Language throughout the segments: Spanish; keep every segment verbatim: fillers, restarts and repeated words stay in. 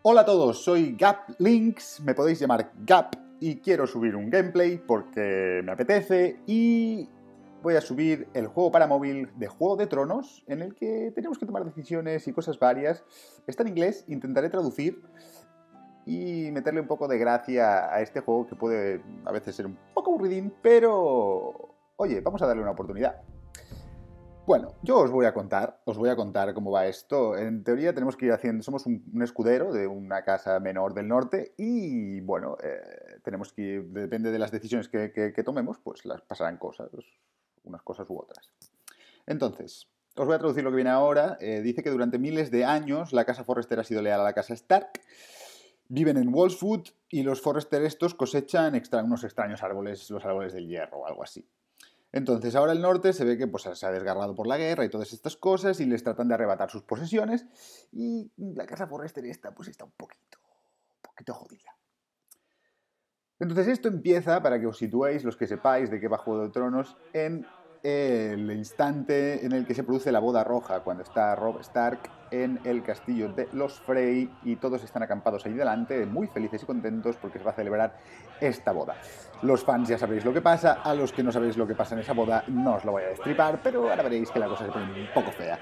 Hola a todos, soy GapLinks, me podéis llamar Gap y quiero subir un gameplay porque me apetece y voy a subir el juego para móvil de Juego de Tronos en el que tenemos que tomar decisiones y cosas varias. Está en inglés, intentaré traducir y meterle un poco de gracia a este juego que puede a veces ser un poco aburridín, pero oye, vamos a darle una oportunidad. Bueno, yo os voy a contar, os voy a contar cómo va esto. En teoría tenemos que ir haciendo, somos un, un escudero de una casa menor del norte y, bueno, eh, tenemos que ir, depende de las decisiones que, que, que tomemos, pues las pasarán cosas, unas cosas u otras. Entonces, os voy a traducir lo que viene ahora. Eh, dice que durante miles de años la casa Forrester ha sido leal a la casa Stark. Viven en Wolfswood y los Forrester estos cosechan extra, unos extraños árboles, los árboles del hierro o algo así. Entonces ahora el norte se ve que pues, se ha desgarrado por la guerra y todas estas cosas y les tratan de arrebatar sus posesiones y la casa Forrester esta pues está un poquito, un poquito jodida. Entonces esto empieza, para que os situéis, los que sepáis de qué va Juego de Tronos, en el instante en el que se produce la boda roja, cuando está Robb Stark en el castillo de los Frey y todos están acampados ahí delante, muy felices y contentos porque se va a celebrar esta boda. Los fans ya sabréis lo que pasa, a los que no sabéis lo que pasa en esa boda no os lo voy a destripar, pero ahora veréis que la cosa se pone un poco fea.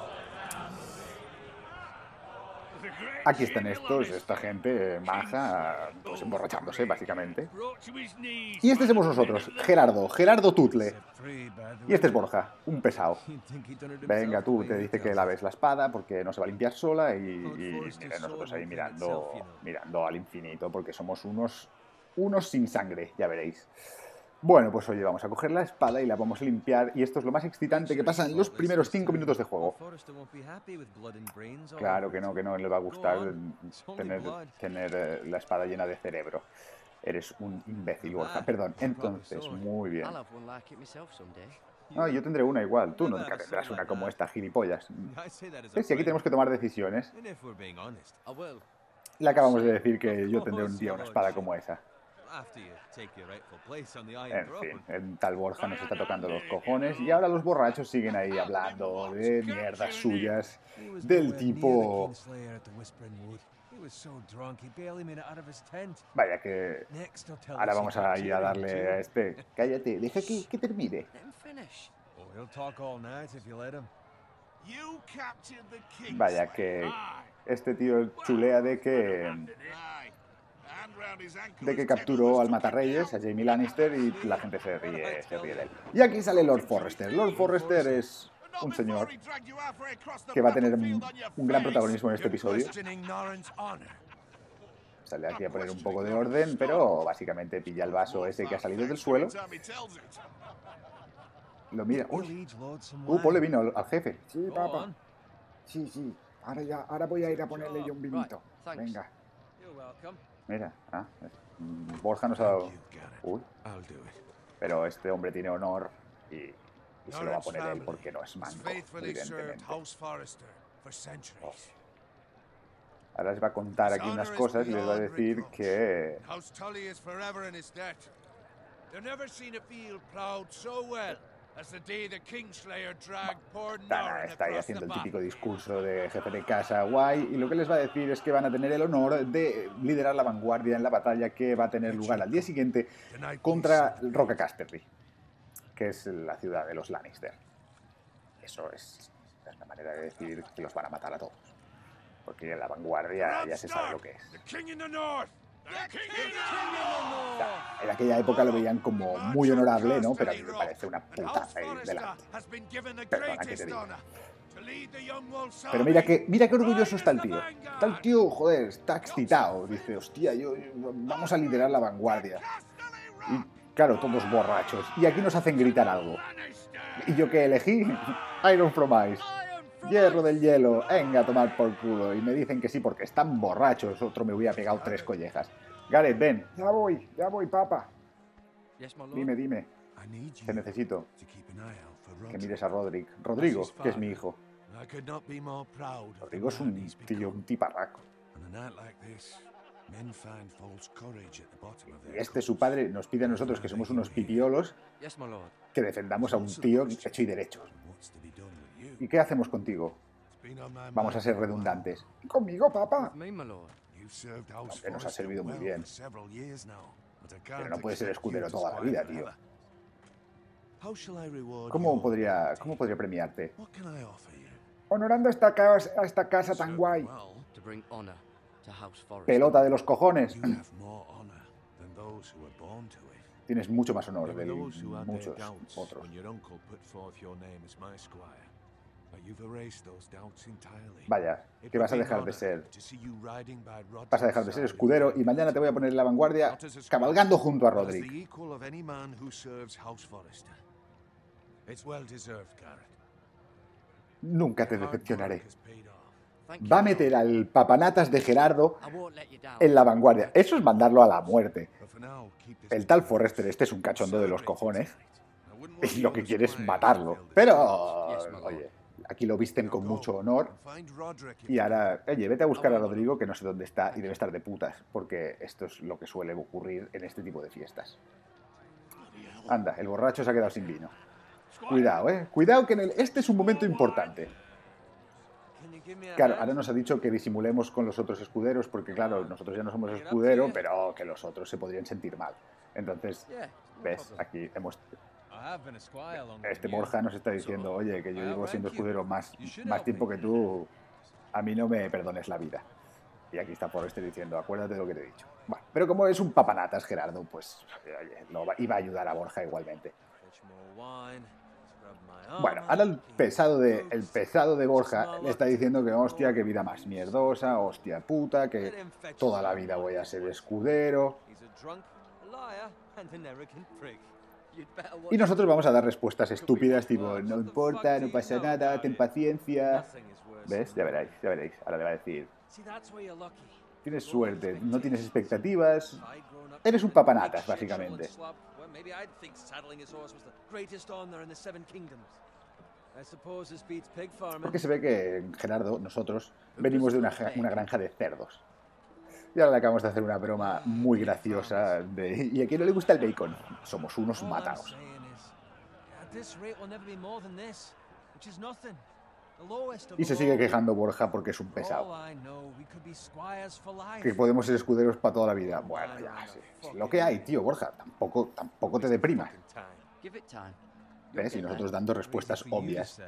Aquí están estos, esta gente maja, pues emborrachándose, básicamente. Y este somos nosotros, Gerardo, Gerardo Tutle. Y este es Borja, un pesado. Venga, tú, te dice que laves la espada porque no se va a limpiar sola y, y mira, nosotros ahí mirando, mirando al infinito porque somos unos, unos sin sangre, ya veréis. Bueno, pues oye, vamos a coger la espada y la vamos a limpiar y esto es lo más excitante que pasa en los primeros cinco minutos de juego. Claro que no, que no le va a gustar tener, tener eh, la espada llena de cerebro. Eres un imbécil, Borja. Perdón, entonces, muy bien. No, yo tendré una igual. Tú nunca tendrás una como esta, gilipollas. ¿Ves? Si aquí tenemos que tomar decisiones. Le acabamos de decir que yo tendré un día una espada como esa. En fin, el tal Borja nos está tocando los cojones y ahora los borrachos siguen ahí hablando de mierdas suyas del tipo... Vaya que... Ahora vamos a ir a darle a este... Cállate, deja que, que termine. Vaya que... Este tío chulea de que... de que capturó al Matarreyes, a Jaime Lannister, y la gente se ríe, se ríe de él. Y aquí sale Lord Forrester. Lord Forrester es un señor que va a tener un, un gran protagonismo en este episodio. Sale aquí a poner un poco de orden, pero básicamente pilla el vaso ese que ha salido del suelo. Lo mira. ¡Uy! Uh, ponle vino al, al jefe. Sí, papá. Sí, sí. Ahora, ya, ahora voy a ir a ponerle yo un vinito. Venga. Mira, ah, Borja nos ha dado... Uy. Pero este hombre tiene honor y, y se lo va a poner él porque no es manco, evidentemente. Oh. Ahora les va a contar aquí unas cosas y les va a decir que... Tana está ahí haciendo el típico discurso de jefe de casa guay y lo que les va a decir es que van a tener el honor de liderar la vanguardia en la batalla que va a tener lugar al día siguiente contra Roca Casterly, que es la ciudad de los Lannister. Eso es, es una manera de decir que los van a matar a todos, porque la vanguardia ya se sabe lo que es. En aquella época lo veían como muy honorable, ¿no? Pero a mí me parece una puta ahí delante. Perdona que te diga. Pero mira que, mira qué orgulloso está el tío. Está el tío, joder, está excitado. Dice, hostia, yo, vamos a liderar la vanguardia. Y claro, todos borrachos. Y aquí nos hacen gritar algo. ¿Y yo qué elegí? Iron from Ice. Hierro del hielo, venga a tomar por culo. Y me dicen que sí porque están borrachos. Otro me hubiera pegado tres collejas. Gareth, ven. Ya voy, ya voy, papá. Dime, dime. Te necesito. Que mires a Roderick. Rodrigo, que es mi hijo. Rodrigo es un tío, un tiparraco. Y este, su padre, nos pide a nosotros, que somos unos pipiolos, que defendamos a un tío hecho y derecho. ¿Y qué hacemos contigo? Vamos a ser redundantes. ¿Conmigo, papá? Aunque nos ha servido muy bien. Pero no puede ser escudero toda la vida, tío. ¿Cómo podría, cómo podría premiarte? Honorando esta casa, a esta casa tan guay. Pelota de los cojones. Tienes mucho más honor de muchos otros. Vaya, que vas a dejar de ser. Vas a dejar de ser escudero y mañana te voy a poner en la vanguardia cabalgando junto a Roderick. Nunca te decepcionaré. Va a meter al papanatas de Gerardo en la vanguardia. Eso es mandarlo a la muerte. El tal Forrester este es un cachondo de los cojones. Y lo que quiere es matarlo. Pero, oye, aquí lo visten con mucho honor. Y ahora, oye, vete a buscar a Rodrigo, que no sé dónde está y debe estar de putas. Porque esto es lo que suele ocurrir en este tipo de fiestas. Anda, el borracho se ha quedado sin vino. Cuidado, eh. Cuidado que en el... este es un momento importante. Claro, ahora nos ha dicho que disimulemos con los otros escuderos, porque claro, nosotros ya no somos escudero, pero que los otros se podrían sentir mal. Entonces, ¿ves? Aquí hemos... Este Borja nos está diciendo, oye, que yo llevo siendo escudero más, más tiempo que tú, a mí no me perdones la vida. Y aquí está Forrester diciendo, acuérdate de lo que te he dicho. Bueno, pero como es un papanatas, Gerardo, pues oye, lo va, iba a ayudar a Borja igualmente. Bueno, ahora el pesado de, el pesado de Borja le está diciendo que hostia, que vida más mierdosa, hostia puta, que toda la vida voy a ser escudero. Y nosotros vamos a dar respuestas estúpidas tipo, no importa, no pasa nada, ten paciencia. ¿Ves? Ya veréis, ya veréis. Ahora le va a decir, tienes suerte, no tienes expectativas, eres un papanatas, básicamente. Porque se ve que Gerardo, nosotros, venimos de una, una granja de cerdos. Y ahora le acabamos de hacer una broma muy graciosa de... ¿Y a quién no le gusta el bacon? Somos unos mataos. Y se sigue quejando Borja porque es un pesado. Que podemos ser escuderos para toda la vida. Bueno, ya, sí. Es lo que hay, tío, Borja. Tampoco, tampoco te deprimas. ¿Ves? Y nosotros dando respuestas obvias.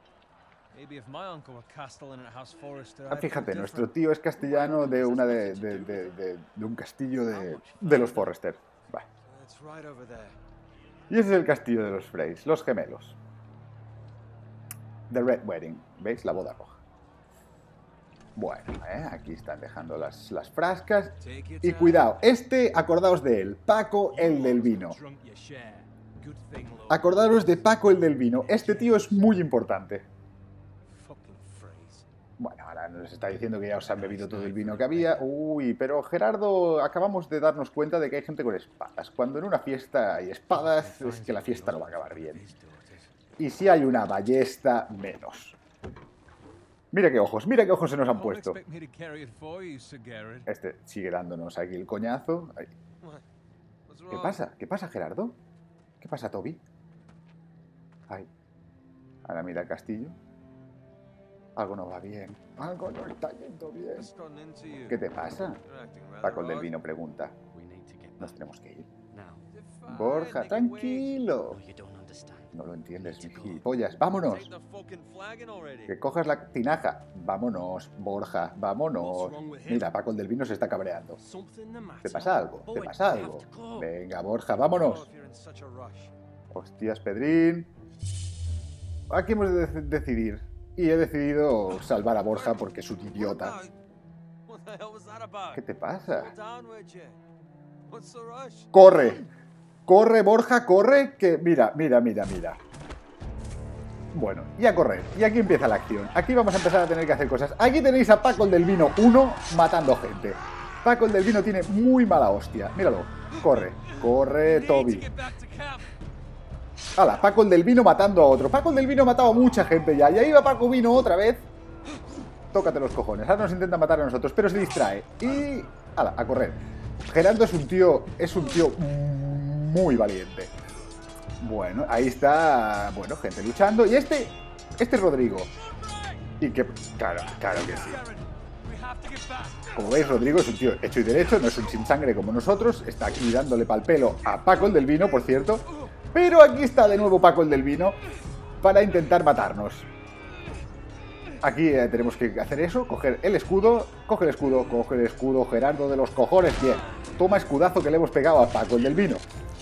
Ah, fíjate, nuestro tío es castellano de una de, de, de, de, de un castillo de, de los Forrester. Vale. Y ese es el castillo de los Freys, los gemelos. The Red Wedding, ¿veis? La boda roja. Bueno, ¿eh? Aquí están dejando las, las frascas. Y cuidado, este, acordaos de él, Paco el del vino. Acordaros de Paco el del vino. Este tío es muy importante. Bueno, ahora nos está diciendo que ya os han bebido todo el vino que había. Uy, pero Gerardo, acabamos de darnos cuenta de que hay gente con espadas. Cuando en una fiesta hay espadas, es que la fiesta no va a acabar bien. Y si hay una ballesta, menos. Mira qué ojos, mira qué ojos se nos han puesto. Este sigue dándonos aquí el coñazo. Ay. ¿Qué pasa? ¿Qué pasa, Gerardo? ¿Qué pasa, Toby? Ay. Ahora mira el castillo. Algo no va bien. Algo no está yendo bien. ¿Qué te pasa? Paco el del vino pregunta. Nos tenemos que ir. Borja, tranquilo. No lo entiendes, gilipollas. ¡Vámonos! Que cojas la tinaja. Vámonos, Borja, vámonos. Mira, Paco el del vino se está cabreando. ¿Te pasa algo? ¿Te pasa algo? Venga, Borja, vámonos. Hostias, Pedrín. Aquí hemos de decidir. Y he decidido salvar a Borja porque es un idiota. ¿Qué te pasa? ¡Corre! ¡Corre, Borja, corre! Que mira, mira, mira, mira. Bueno, y a correr. Y aquí empieza la acción. Aquí vamos a empezar a tener que hacer cosas. Aquí tenéis a Paco el del vino uno matando gente. Paco el del vino tiene muy mala hostia. Míralo. Corre. Corre, Toby. ¡Hala! Paco el del vino matando a otro. Paco el del vino ha matado a mucha gente ya. Y ahí va Paco Vino otra vez. Tócate los cojones. Ahora nos intenta matar a nosotros, pero se distrae. Y... ¡hala! A correr. Gerardo es un tío... Es un tío muy valiente. Bueno, ahí está... Bueno, gente luchando. Y este... Este es Rodrigo. Y que... Claro, claro que sí. Como veis, Rodrigo es un tío hecho y derecho, no es un sin sangre como nosotros. Está aquí dándole pal pelo a Paco el del Vino, por cierto. Pero aquí está de nuevo Paco el del Vino para intentar matarnos. Aquí eh, tenemos que hacer eso, coger el escudo, coge el escudo, coge el escudo, Gerardo de los cojones, bien. Toma escudazo que le hemos pegado a Paco el del Vino.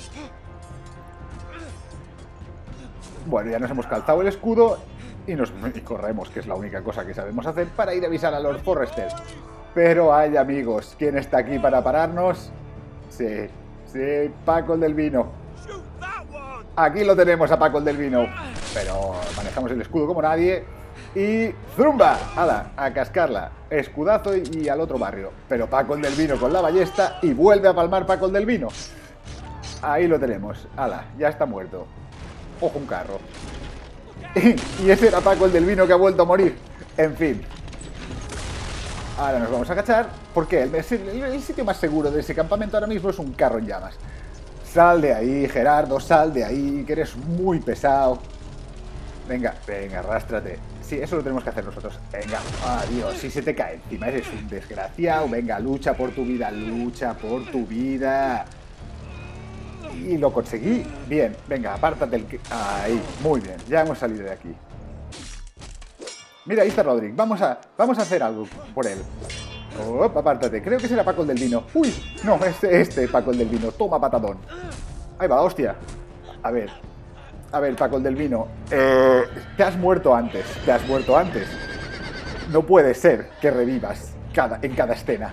Bueno, ya nos hemos calzado el escudo y nos y corremos, que es la única cosa que sabemos hacer para ir a avisar a Lord Forrester. Pero ay, amigos, ¿quién está aquí para pararnos? Sí, sí, Paco el del Vino. Aquí lo tenemos a Paco el del Vino. Pero manejamos el escudo como nadie. Y ¡zumba! ¡Hala! A cascarla. Escudazo y, y al otro barrio. Pero Paco el del Vino con la ballesta y vuelve a palmar Paco el del Vino. Ahí lo tenemos. ¡Hala! Ya está muerto. Ojo, un carro. Y, y ese era Paco el del Vino que ha vuelto a morir. En fin. Ahora nos vamos a agachar. Porque el, el, el sitio más seguro de ese campamento ahora mismo es un carro en llamas. Sal de ahí, Gerardo, sal de ahí, que eres muy pesado. Venga, venga, arrástrate. Sí, eso lo tenemos que hacer nosotros. Venga, adiós, si se te cae encima, eres un desgraciado. Venga, lucha por tu vida, lucha por tu vida. Y lo conseguí. Bien, venga, apártate el... Ahí, muy bien, ya hemos salido de aquí. Mira, ahí está Rodrigo. Vamos a, vamos a hacer algo por él. Oh, apártate, creo que será Paco el del Vino. Uy, no, este, este Paco el del Vino. Toma, patadón. Ahí va, hostia. A ver, a ver, Paco el del Vino. Eh, te has muerto antes, te has muerto antes. No puede ser que revivas cada, en cada escena.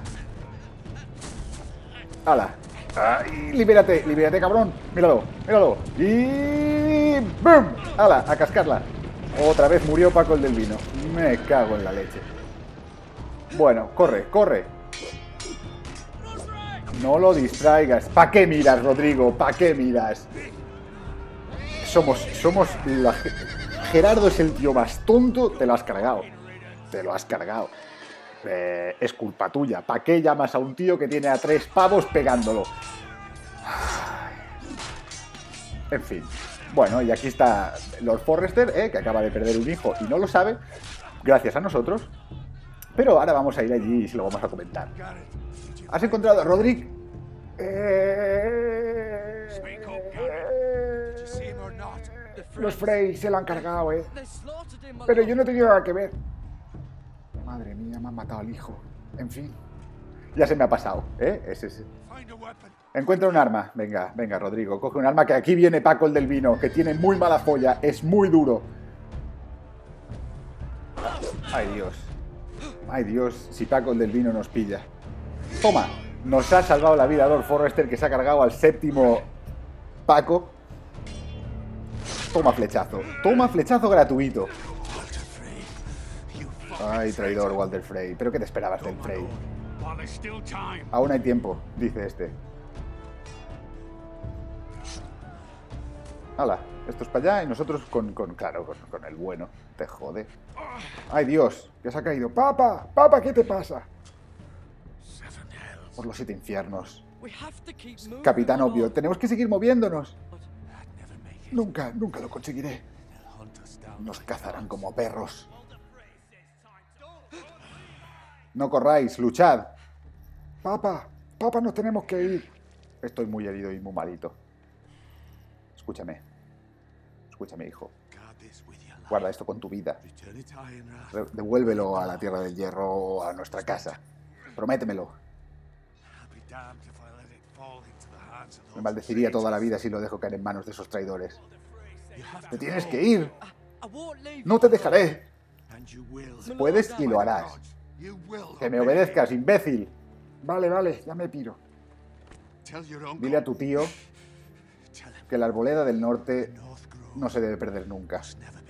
¡Hala! Ay, libérate, libérate, cabrón. Míralo, míralo. Y... ¡bum! ¡Hala! A cascarla. Otra vez murió Paco el del Vino. Me cago en la leche. Bueno, corre, corre. No lo distraigas. ¿Para qué miras, Rodrigo? ¿Para qué miras? Somos, somos la... Gerardo es el tío más tonto. Te lo has cargado. Te lo has cargado. Eh, es culpa tuya. ¿Para qué llamas a un tío que tiene a tres pavos pegándolo? En fin. Bueno, y aquí está Lord Forrester, eh, que acaba de perder un hijo y no lo sabe, gracias a nosotros. Pero ahora vamos a ir allí y se lo vamos a comentar. ¿Has encontrado a Rodrigo? Eh... Los Frey se lo han cargado, eh. Pero yo no he tenido nada que ver. Madre mía, me han matado al hijo. En fin. Ya se me ha pasado, ¿eh? Ese, ese. Encuentra un arma. Venga, venga, Rodrigo. Coge un arma que aquí viene Paco el del Vino, que tiene muy mala folla. Es muy duro. Ay, Dios. Ay, Dios, si Paco el del Vino nos pilla. Toma. Nos ha salvado la vida Lord Forrester, que se ha cargado al séptimo Paco. Toma flechazo. Toma flechazo gratuito. Ay, traidor, Walder Frey. ¿Pero qué te esperabas del Frey? Aún hay tiempo, dice este. Hala, esto es para allá y nosotros con, con claro, con, con el bueno. Te jode. Ay, Dios, que se ha caído. Papa, papa, ¿qué te pasa? Por los siete infiernos. Capitán Obvio, tenemos que seguir moviéndonos. Nunca, nunca lo conseguiré. Nos cazarán como perros. No corráis, luchad. Papa, papa, nos tenemos que ir. Estoy muy herido y muy malito. Escúchame. Escúchame, hijo. Guarda esto con tu vida. Devuélvelo a la Tierra del Hierro o a nuestra casa. Prométemelo. Me maldeciría toda la vida si lo dejo caer en manos de esos traidores. ¡Te tienes que ir! ¡No te dejaré! Puedes y lo harás. ¡Que me obedezcas, imbécil! Vale, vale, ya me piro. Dile a tu tío que la arboleda del norte no se debe perder nunca.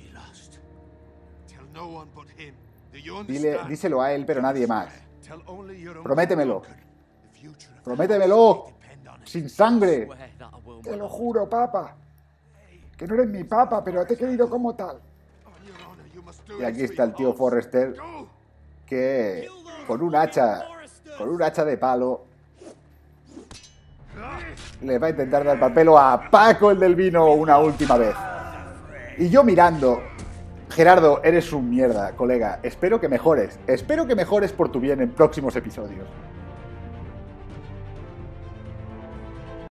Dile, díselo a él, pero nadie más. Prométemelo. Prométemelo. Sin sangre. Te lo juro, papa. Que no eres mi papa, pero te he querido como tal. Y aquí está el tío Forrester, que con un hacha, con un hacha de palo, le va a intentar dar papel a Paco el del Vino una última vez. Y yo mirando, Gerardo, eres un mierda, colega. Espero que mejores. Espero que mejores por tu bien en próximos episodios.